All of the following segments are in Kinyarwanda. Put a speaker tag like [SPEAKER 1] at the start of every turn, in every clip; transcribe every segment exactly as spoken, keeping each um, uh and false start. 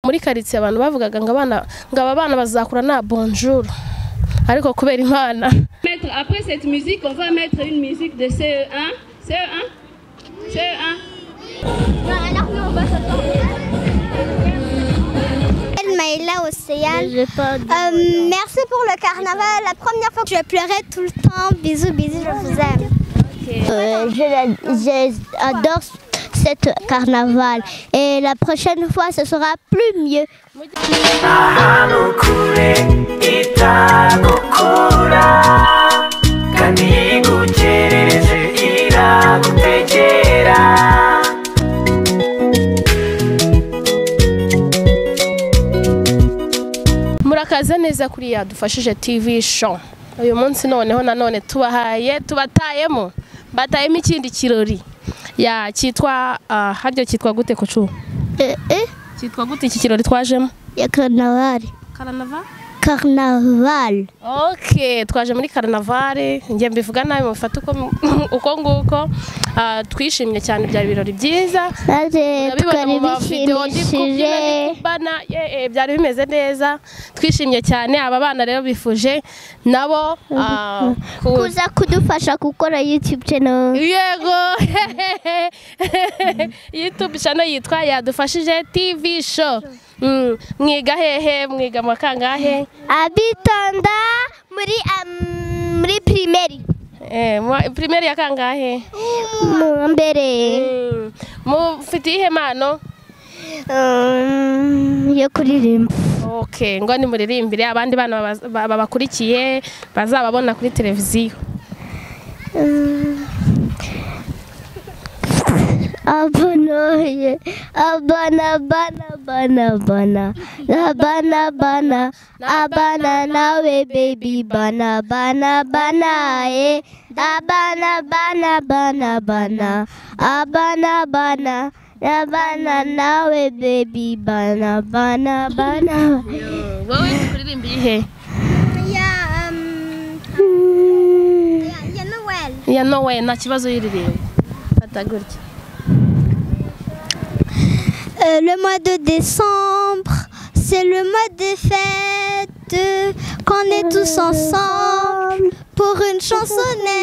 [SPEAKER 1] muri quartier abantu bavugaga ngo abana ngo aba bana bazakura na bonjour ariko kubera Imana.
[SPEAKER 2] Après cette musique, on va mettre une musique de C E un. C E un? C E un?
[SPEAKER 3] Alors nous on va s'attendre. Maïla Océane. Euh, merci pour le carnaval. La première fois que je pleurais tout le temps. Bisous, bisous, je vous aime.
[SPEAKER 4] Okay. Euh, J'adore cette carnaval et la prochaine fois ce sera plus mieux.
[SPEAKER 1] Murakaza neza kuri yadufashije T V show. Uyu munsi noneho nanone tubahaye tubatayemo batayemo ikindi kirori ya kitwa uh, haryo kitwa gute kucu
[SPEAKER 4] eh eh
[SPEAKER 1] kitwa gute iki kirori twajemo
[SPEAKER 4] ya carnaval
[SPEAKER 1] carnaval
[SPEAKER 4] carnaval
[SPEAKER 1] okay twaje muri carnaval ngiye mbivuga nawe mufata uko uko nguko uh, twishimye cyane byari birori byiza
[SPEAKER 4] twari bishimishije
[SPEAKER 1] bana eh byari bimeze neza twishimye cyane aba bana rero bifuje nabo uh,
[SPEAKER 4] kuza kudufasha gukora YouTube channel
[SPEAKER 1] yego YouTube channel yitwa yadufashije T V show. Mm, mwiga hehe mwiga makangahe
[SPEAKER 4] abitonda muri um, muri primaire
[SPEAKER 1] eh primaire ya kangahe
[SPEAKER 4] mu mbere
[SPEAKER 1] mm. Mufite ihe mano
[SPEAKER 4] um, yo kuririmba.
[SPEAKER 1] Okay ngo ni muririmbire abandi bana babakurikiye bazababona kuri televiziyo.
[SPEAKER 4] um. Abana, abana, bana, bana, bana, bana, bana, abana, nawe baby, bana, bana, bana, eh, abana, bana, bana, bana, abana, bana, abana, nawe baby, bana, bana, bana.
[SPEAKER 1] Wowe kuririmba ihe?
[SPEAKER 3] Ya um ya Noel.
[SPEAKER 1] Ya Noel na kibazo yiririmba. Fata gutya.
[SPEAKER 3] Euh, le mois de décembre, c'est le mois des fêtes, qu'on est tous ensemble pour une chansonnette.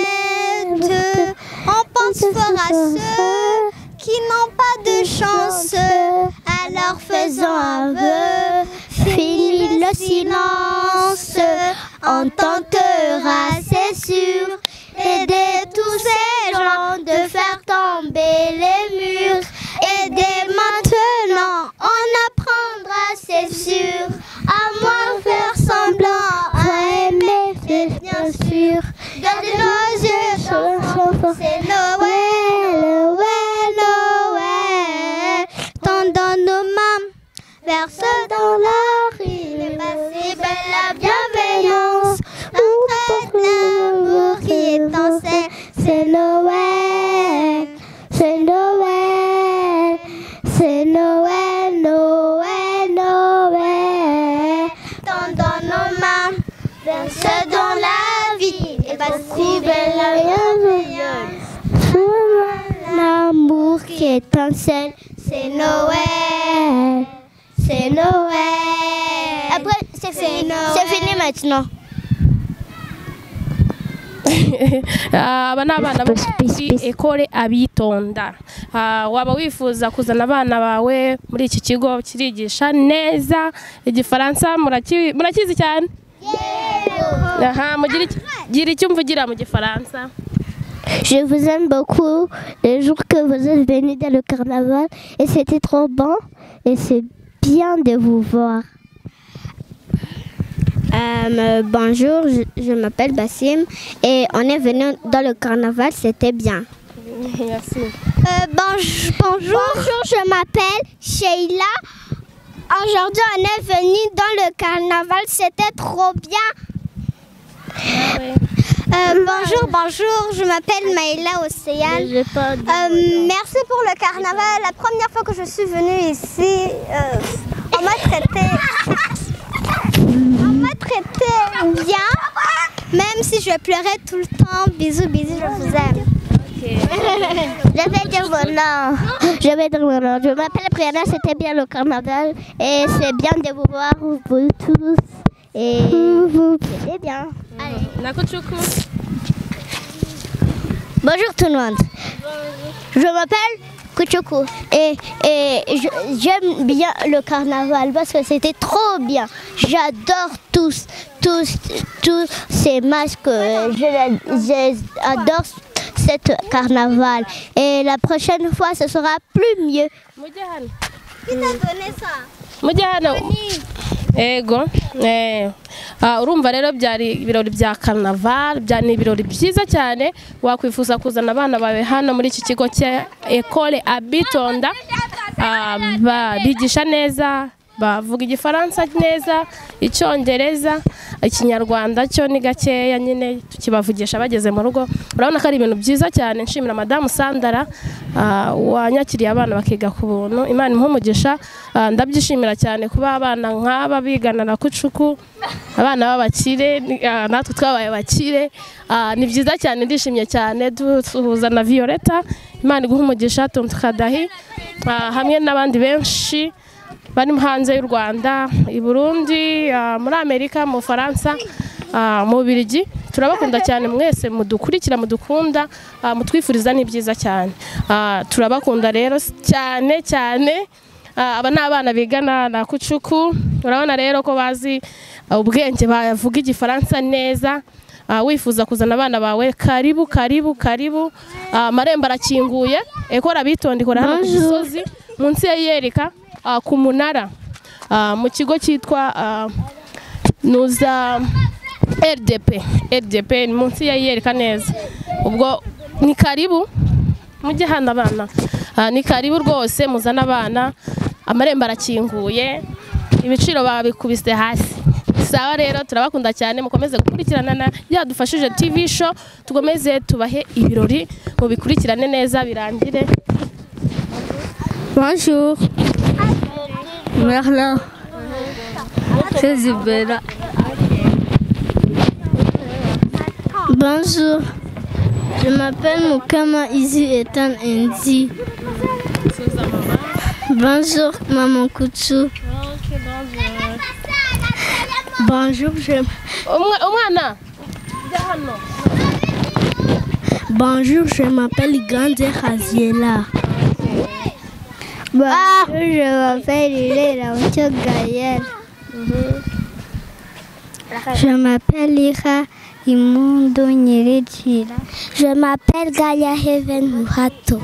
[SPEAKER 3] On pense fort à ceux qui n'ont pas de chance, alors faisons un vœu, fini le silence, on tentera, c'est sûr, aider tous ces gens de faire tomber les murs. Et dès maintenant, on apprendra, c'est sûr, à moins faire semblant, à aimer, c'est bien sûr. Gardez nos yeux chansons, c'est Noël, Noël, Noël. Tendons nos mains vers ceux dans la rue, les passés, belle la bienveillance. On traite l'amour qui est en scène, c'est Noël, c'est Noël. C'est Noël, Noël, Noël. Tendons nos mains vers ceux dont la vie est si belle la bienveillance. L'amour qui étincelle, c'est Noël, c'est Noël. Après, c'est fini, c'est fini maintenant.
[SPEAKER 1] aba nabana b'isi ekole abitonda waba wifuza kuzana abana bawe muri iki kigo kirigisha neza igifaransa murakizi cyane aha mugira gira icyo mvugira mu gifaransa.
[SPEAKER 4] Je vous aime beaucoup les jours que vous êtes venus dans le carnaval et c'était trop bon et c'est bien de vous voir.
[SPEAKER 3] Euh, bonjour, je, je m'appelle Bassim et on est venu dans le carnaval, c'était bien.
[SPEAKER 1] Merci.
[SPEAKER 3] Euh, bonjour, bonjour, bonjour, je m'appelle Sheila. Aujourd'hui, on est venu dans le carnaval, c'était trop bien. Euh, bonjour, bonjour, je m'appelle Maïla Océane. Euh, merci pour le carnaval. La première fois que je suis venue ici, euh, on m'a traité... On m'a traité bien, même si je pleurais tout le temps. Bisous, bisous, je vous aime.
[SPEAKER 4] Je vais dire mon nom. Je vais dire mon nom. Je m'appelle Brianna, c'était bien le carnaval. Et c'est bien de vous voir, vous tous. Et c'était bien.
[SPEAKER 1] Allez. Nakuchuku.
[SPEAKER 4] Bonjour tout le monde. Je m'appelle Kuchuku et, et j'aime bien le carnaval parce que c'était trop bien. J'adore tous, tous, tous ces masques. J'adore ce carnaval. Et la prochaine fois, ce sera plus mieux.
[SPEAKER 3] Qui t'a donné ça?
[SPEAKER 1] Mujyana. Ego. Eh. Ah, urumva rero byari ibirori bya carnaval, byani ibirori byiza cyane. Wakwifuza kuzana abana bawe hano muri iki kigo cya Ecole Abitonda. Ah, bigisha neza, bavuga igifaransa neza, icyongereza, ikinyarwanda cyo ni gakeya nyine tukibavugisha bageze mu rugo. Urabona ko ari ibintu byiza cyane. Nshimira Madame Sandara wanyakiriye abana bakiga ku buntu. Imana impumugisha, ndabyishimira cyane kuba abana nk'aba bigana na Kuchuku, abana b'abakire, natwe twabaye abakire. Ni byiza cyane, ndishimye cyane. Duhuza na Violeta, Imana iguhumugisha, Tontukadahi, hamwe n'abandi benshi bari hanze y'u Rwanda, i Burundi, muri Amerika, mu Faransa, mu Bubiligi. Turabakunda cyane mwese, mudukurikira, mudukunda, mutwifuriza ni byiza cyane. Turabakunda rero cyane cyane. Aba ni abana bigana na Kuchuku. Urabona rero ko bazi ubwenge, bavuga igifaransa neza. Wifuza kuzana abana bawe, karibu karibu karibu. Amarembo arakinguye. Ecole Abitonda ikora hano ku Gisozi munsi ya Yerika, ku Munara, mu kigo cyitwa Nuza R D P. R D P munsi ya Yerika neza. Ubwo ni karibu mujye hano abana. Ni karibu rwose, muzana abana. Amarembo arakinguye, ibiciro babikubise hasi. Sawa rero, turabakunda cyane, mukomeze gukurikirana na Yadufashije T V show. Tugomeze tubahe ibirori, mubikurikirane neza birangire.
[SPEAKER 5] Bonjour. Merlin. C'est Zibera. Bonjour. Je m'appelle Mukama Izi Etan Endi. Bonjour, Maman Kuchu. Bonjour, je... Bonjour, je m'appelle Grande Raziela.
[SPEAKER 4] Bonjour, je m'appelle Ilela Gaël.
[SPEAKER 5] Je m'appelle Ira Imundo Nyerechira.
[SPEAKER 4] Je m'appelle Gaia Heaven Muhato.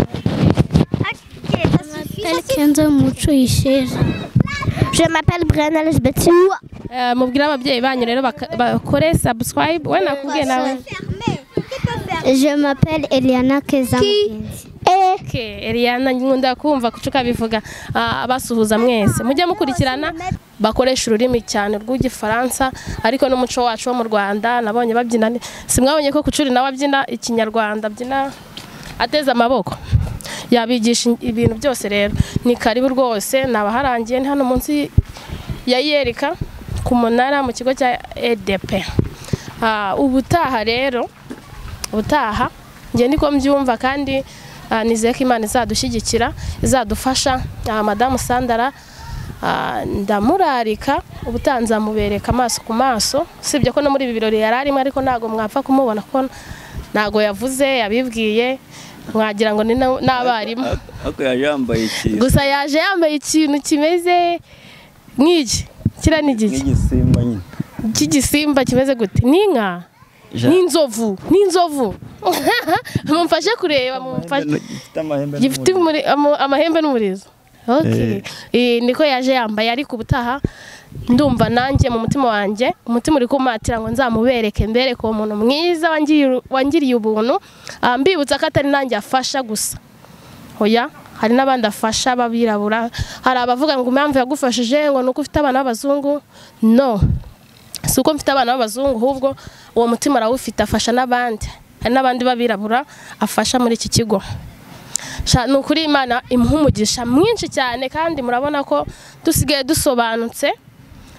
[SPEAKER 5] Je m'appelle Kenzo Mucho Ishera.
[SPEAKER 4] Je m'appelle Brianna Lisbeth.
[SPEAKER 1] Mubwira ababyeyi banyu rero bakore subscribe. We nakubwiye nawe.
[SPEAKER 4] Je m'appelle Eliana Kezamgenzi.
[SPEAKER 1] Okay, Eliana nkunda kumva Kuchuka bivuga. Abasuhuza mwese mujye mukurikirana, bakoresha ururimi cyane rw'igifaransa ariko n'umuco wacu wo mu Rwanda. Nabonye babyina, simwabonye ko Kuchuri nawe abyina ikinyarwanda, abyina ateza amaboko. Yabigisha ibintu byose rero. Ni karibu rwose, nabaharangiye ni hano munsi ya Yerika ku Munara mu kigo cya E D P. Ah, ubutaha rero, ubutaha ngiye ndiko mbyumva kandi nizeye ko Imana izadushyigikira, izadufasha. Madame Sandara ndamurarika, ubutanza mubereka amaso ku maso. Sibye ko no muri ibi birori yararimo ariko nago mwapfa kumubona ko nago yavuze, yabibwiye, mwagira ngo ni n'abarimu.
[SPEAKER 6] Ako yaje yambaye ikintu. Gusa
[SPEAKER 1] yaje yambaye ikintu kimeze nk'iki. Kira n'igiki.
[SPEAKER 6] Nk'igisimba nyine.
[SPEAKER 1] Cy'igisimba kimeze gute? N'inka. N'inzovu, n'inzovu. Mumfashe kureba, mumfashe. Gifite amahembe n'umurizo. Okay. Eh niko yaje yambaye ariko ubutaha ndumva nanjye mu mutima wanjye, umutima uri kumatira ngo nzamubereke mbere ko umuntu mwiza wangiriye ubuntu. Mbibutsa ko atari nanjye afasha gusa. Hoya, hari n'abandi afasha babirabura. Hari abavuga ngo impamvu yagufashije ngo nuko ufite abana b'abazungu. No. Suko mfite abana b'abazungu, ahubwo uwo mutima arawufite, afasha n'abandi. Hari n'abandi babirabura afasha muri iki kigo. Nukuri Imana imuhumugisha mwinshi cyane kandi murabona ko dusigaye dusobanutse.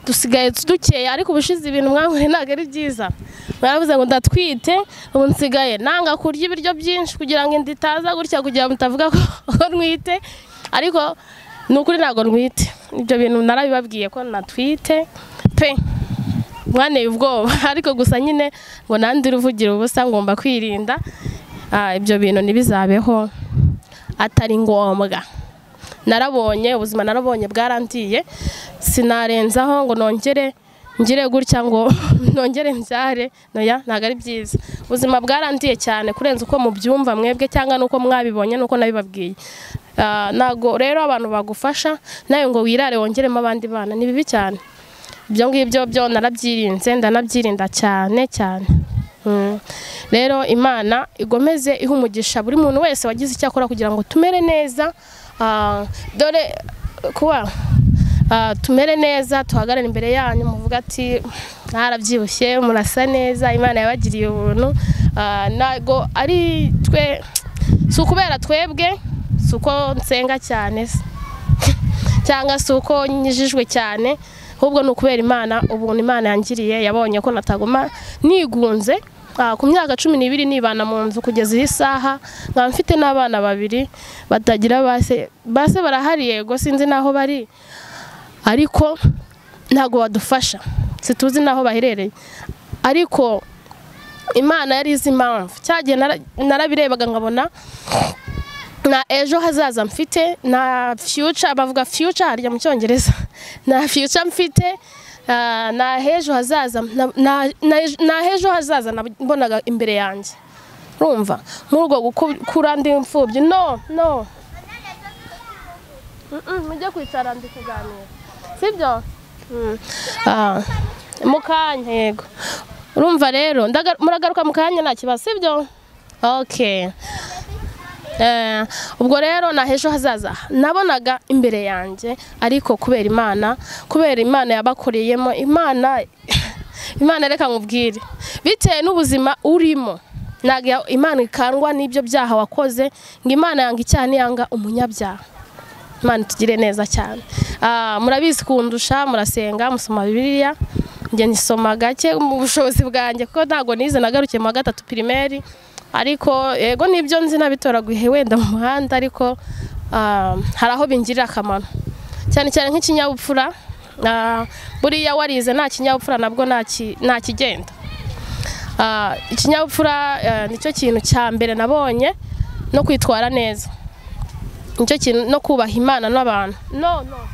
[SPEAKER 1] dusigaye dukeye ariko ubushize ibintu mwankoreye ntabwo ari byiza mwaravuze ngo ndatwite ubu nsigaye nanga kurya ibiryo byinshi kugira ngo inda itaza gutya kugira ngo mutavuga ko ntwite ariko ni ukuri ntabwo ntwite ibyo bintu narabibabwiye ko natwite pe mwaneye ubwoba ariko gusa nyine ngo nandi ruvugira ubusa ngomba kwirinda ibyo bintu ntibizabeho atari ngombwa narabonye ubuzima narabonye bwarandiye sinarenzaho ngo nongere ngire gutya ngo nongere mbyare noya ntago ari byiza ubuzima bwarandiye cyane kurenza uko mubyumva mwebwe cyangwa nuko mwabibonye nuko nabibabwiye nago rero abantu bagufasha nayo ngo wirare wongeremo abandi bana ni bibi cyane ibyo ngibyo byo narabyirinze ndanabyirinda cyane cyane rero Imana igomeze ihumugisha buri muntu wese wagize icyo akora kugira ngo tumere neza dore kuba tumere neza tuhagarare imbere yanyu muvuga ati narabyibushye murasa neza Imana yabagiriye ubuntu nago ari twe sukubera twebwe suko nsenga cyane cyangwa suko nyijijwe cyane ahubwo nukubera Imana ubuntu Imana yangiriye yabonye ko natagoma nigunze ku myaka cumi n'ibiri nibana mu nzu kugeza iyi saha nkaba mfite n'abana babiri batagira base base barahari yego sinzi naho bari ariko ntago badufasha situzi naho baherereye ariko Imana yari izi impamvu cyagiye narabirebaga nkabona na ejo hazaza mfite na future bavuga future harya mu cyongereza na future mfite na hejo hazaza na hejo hazaza nabonaga imbere yanjye urumva nk'urwo gukura ndi imfubyi no no mujye kwicara ndi kuganira sibyo mukanya yego urumva rero muragaruka mukanya nta kibazo sibyo okay ubwo rero na hejo hazaza nabonaga imbere yanjye ariko kubera Imana kubera Imana yabakoreyemo Imana Imana reka nkubwire bitewe n'ubuzima urimo naga Imana ikangwa n'ibyo byaha wakoze ngo Imana yanga icyaha niyanga umunyabyaha Imana tugire neza cyane murabizi kundusha murasenga musoma Bibiliya nge nisoma gake mu bushobozi bwanjye kuko ntago nize nagarukiye mu gatatu primaire ariko yego nibyo nzi nabitoraguye wenda mu muhanda ariko haraho bingirira akamaro cyane cyane nk'ikinyabupfura buriya warize nta kinyabupfura nabwo nta kigenda ikinyabupfura nicyo kintu cya mbere nabonye no kwitwara neza nicyo kintu no kubaha Imana n'abantu no no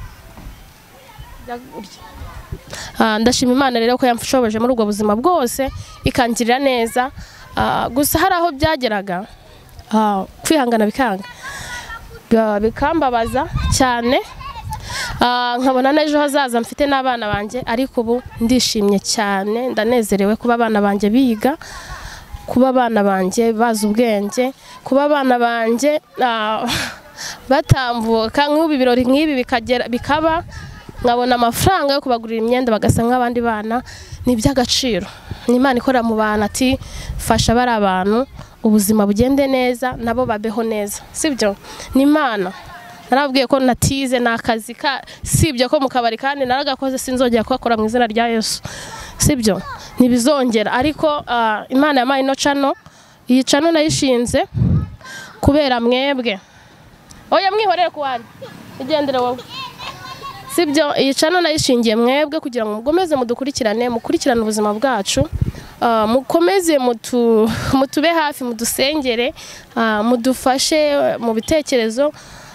[SPEAKER 1] ndashima Imana rero ko yamfashoboje muri ubwo buzima bwose ikangirira neza gusa hari aho byageraga kwihangana bikanga bikambabaza cyane nkabona n'ejo hazaza mfite n'abana banjye ariko ubu ndishimye cyane ndanezerewe kuba abana banjye biga kuba abana banjye bazi ubwenge kuba abana banjye batambuka nk'ubu ibirori nk'ibi bikagera bikaba nkabona amafaranga yo kubagurira imyenda bagasa nk'abandi bana ni iby'agaciro ni Imana ikora mu bantu ati fasha bari abantu ubuzima bugende neza nabo babeho neza sibyo ni Imana narabwiye ko natize nakazi ka sibyo ko mu kabari kandi naragakoze sinzongera kwakora mu izina rya Yesu sibyo nibizongera ariko Imana yamaye no channel iyi channel nayishinze kubera mwebwe oya mwihorere kuwari igendere wowe sibyo iyi channel nayishingiye mwebwe kugira ngo mugomeze mudukurikirane mukurikirane ubuzima bwacu mukomeze mutu mutube hafi mudusengere mudufashe mu bitekerezo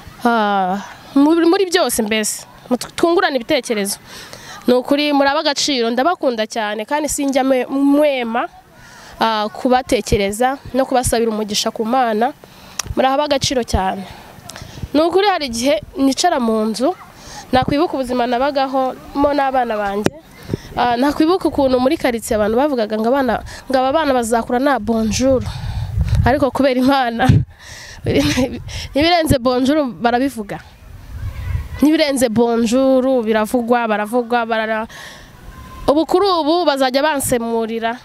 [SPEAKER 1] muri byose mbese mutungurana ibitekerezo nukuri muraba agaciro ndabakunda cyane kandi sinjya mwema kubatekereza no kubasabira umugisha ku Mana muraba agaciro cyane nukuri hari igihe nicara mu nzu nakwibuka ubuzima nabagaho mo n'abana banjye nakwibuka ukuntu muri karitsiye abantu bavugaga ngo abana ngo aba bana bazakura na bonjour ariko kubera Imana nibirenze bonjour barabivuga nibirenze bonjour biravugwa baravugwa barara ubu kuri ubu bazajya bansemurira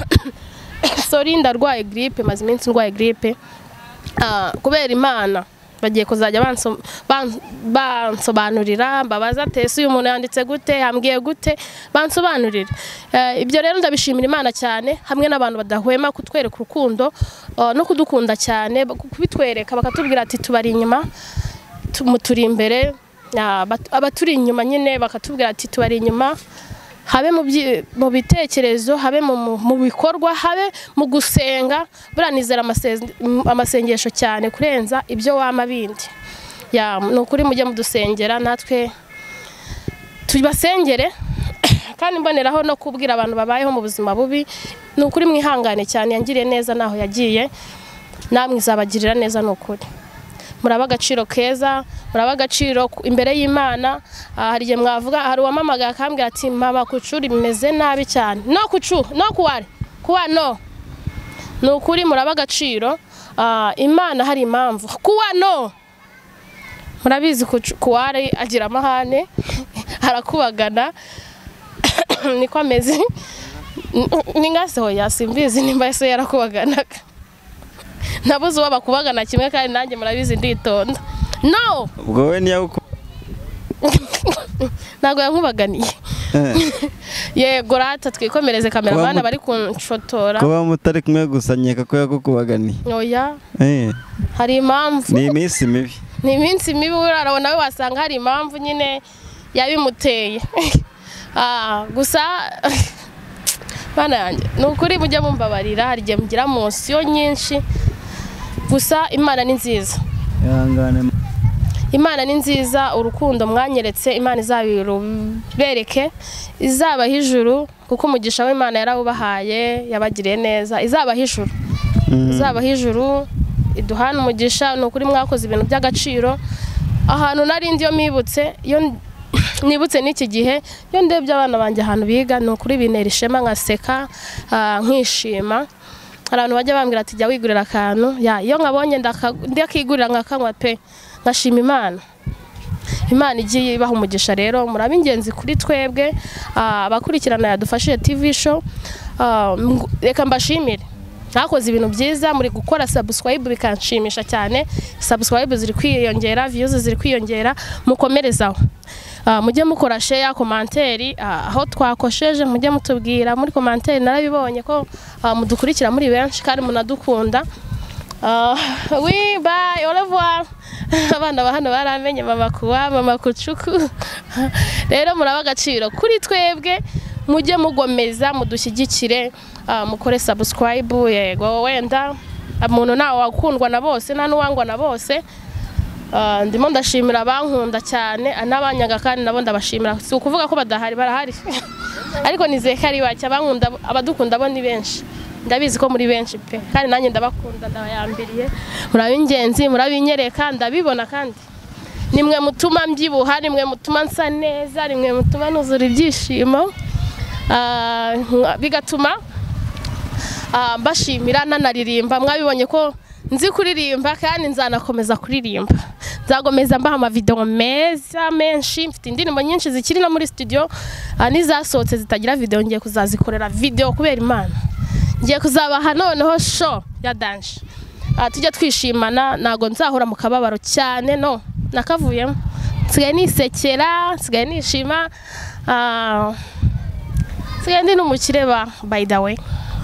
[SPEAKER 1] sorry ndarwaye grippe maze iminsi ndwaye grippe kubera Imana bagiye kuzajya bansobanurira mbabaza ese uyu muntu yanditse gute yambwiye gute bansobanurira. Ibyo rero ndabishimira Imana cyane hamwe n'abantu badahwema kutwereka urukundo no kudukunda cyane, kubitwereka bakatubwira ati tubari inyuma turi imbere, abaturi inyuma nyine bakatubwira ati tubari inyuma, habe mu bitekerezo, habe mu bikorwa, habe mu gusenga. Buranizera amasengesho cyane kurenza ibyo wama bindi. Ya nukuri mujye mudusengera natwe tubasengere, kandi mboneraho no kubwira abantu babayeho mu buzima bubi, nukuri mwihangane cyane, yangiriye neza naho yagiye, namwe izabagirira neza nukuri. Muraba agaciro keza, muraba agaciro imbere y'Imana. Hari igihe mwavuga, hari uwamamaga akambwira ati mama kucuri bimeze nabi cyane. No kucu, no kuwari, kuwa no. Nukuri muraba agaciro, Imana hari impamvu. Kuwa no. Murabizi kuwari agira amahane, harakubagana. Niko ameze. Ningase hoya simbizi nimba ese yarakubaganaga. Nabuze uwo bakubagana kimwe kandi nanjye murabizi nditonda. No.
[SPEAKER 6] Ubwo we niya uko
[SPEAKER 1] nago yankubaganiye. Yego rata twikomereze kameramana bari kunshotora.
[SPEAKER 6] Kuba mutari kumwe gusanyeka ko yakukubaganiye.
[SPEAKER 1] Oya.
[SPEAKER 6] Eh.
[SPEAKER 1] Hari impamvu.
[SPEAKER 6] Ni iminsi mibi.
[SPEAKER 1] Ni iminsi mibi urarabona nawe wasanga hari impamvu nyine yabimuteye. Ah gusa bana yanjye nukuri mujye mumbabarira, hari gihe mugira munsiyo nyinshi, gusa Imana ni nziza.
[SPEAKER 6] Ihangane.
[SPEAKER 1] Imana ni nziza, urukundo mwanyeretse Imana izabirubereke, izabaha ijuru kuko umugisha w'Imana yarawubahaye, yabagiriye neza, izabaha ijuru. Izabaha ijuru, iduhana umugisha, nukuri mwakoze ibintu by'agaciro. Ahantu nari ndiyo mibutse, yo nibutse n'iki gihe, yo ndebye abana banjye ahantu biga, nukuri binera ishema nkaseka, nkishima. Abantu bajya bambwira ati jya wigurira akantu, ya iyo nkabonye ndakigurira nkakanywa pe, ngashima Imana. Imana igiye ibaha umugisha rero, murabe ingenzi kuri twebwe abakurikirana yadufashije T V show. Reka mbashimire, nakoze ibintu byiza, muri gukora subscribe bikanshimisha cyane. Subscribe ziri kwiyongera, views ziri kwiyongera, mukomerezaho. Mujye mukora share, commentaire, aho twakosheje mujye mutubwira muri commentaire. Narabibonye ko mudukurikira muri benshi kandi munadukunda. Oui bye, au revoir. Abana bahano baramenye mama kuwa, mama kucuku. Rero muraba agaciro kuri twebwe, mujye mugomeza mudushyigikire, mukore subscribe. Yego wenda umuntu nawe wakundwa na bose, nta nuwangwa na bose. Ndimo ndashimira abankunda cyane, anabanyaga kandi nabo ndabashimira. Si ukuvuga ko badahari, barahari. Ariko nizeye ko ari bake abankunda, abadukunda bo ni benshi. Ndabizi ko muri benshi pe, kandi nanjye ndabakunda, ndabayambiriye. Murabingenzi, murabinyereka, ndabibona kandi nimwe mutuma mbyibuha, nimwe mutuma nsa neza, nimwe mutuma nuzura ibyishimo, bigatuma mbashimira nanaririmba. Mwabibonye ko nzi kuririmba kandi nzanakomeza kuririmba. Nzagomeza mbaha ama video meza menshi, mfite indirimbo nyinshi zikiri no muri studio, nizasohotse zitagira video ngiye kuzazikorera video kubera Imana. Ngiye kuzabaha noneho show ya dance. Tujya twishimana, nago nzahora mu kababaro cyane, no nakavuyemo. Nsigaye nisekera, nsigaye nishima, nsigaye ndi n'umukire ba by the way.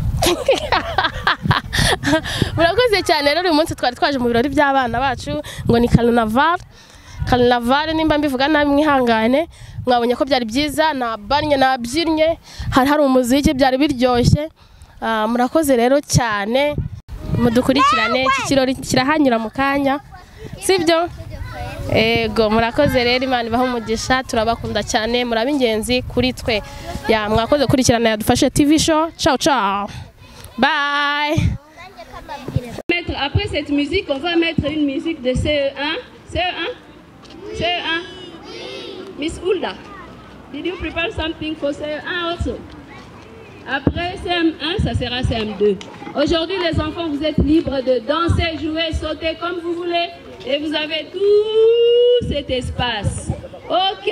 [SPEAKER 1] Murakoze cyane rero uyu munsi twari twaje mu birori by'abana bacu ngo ni Carnaval. Carnaval nimba mbivuga nabi mwihangane, mwabonye ko byari byiza, nabanye nabyinnye, hari hari umuziki byari biryoshye. Murakoze rero cyane, mudukurikirane, iki kirori kirahanyura mu kanya, sibyo? Ego murakoze rero, Imana ibaha umugisha, turabakunda cyane, murabingenzi kuri twe. Ya mwakoze kurikirana yadufashe T V show. Ciao ciao. Bye.
[SPEAKER 2] Après cette musique, on va mettre une musique de C E un. C E un? C E un? Miss Hulda, did you prepare something for C E un also? Après C M un, ça sera C M deux. Aujourd'hui, les enfants, vous êtes libres de danser, jouer, sauter comme vous voulez. Et vous avez tout cet espace. Ok.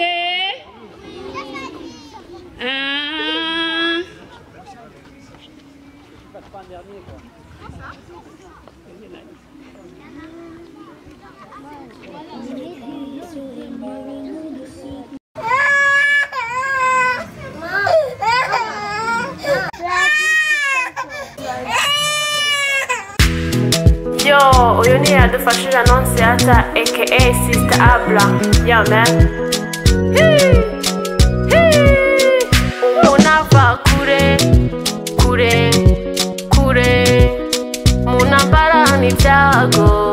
[SPEAKER 2] Un.
[SPEAKER 1] dufashije Annonciata aka Sister Abla. Yeah man. Umunava kure kure kure munambara n'ibyago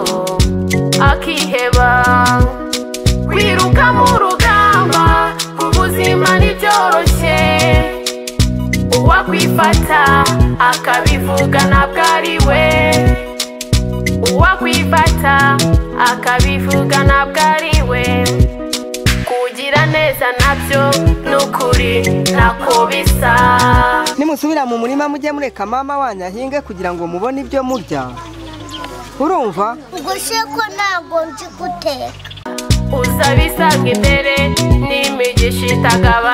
[SPEAKER 1] akiheba wiruka mu rugamba ubuzima ntibyoroshye uwakwifata akabivuga ntabwo ari we uwakwifata akabivuga ntabwo ari we kugira neza nabyo nukuri nako bisa
[SPEAKER 7] nimusubira mu murima mujye mureka mama wanyu ahinge kugira ngo mubone ibyo murya urumva
[SPEAKER 3] ubwo se ko ntabwo nzi guteka
[SPEAKER 1] uzabisanga imbere n'imigisha itagaba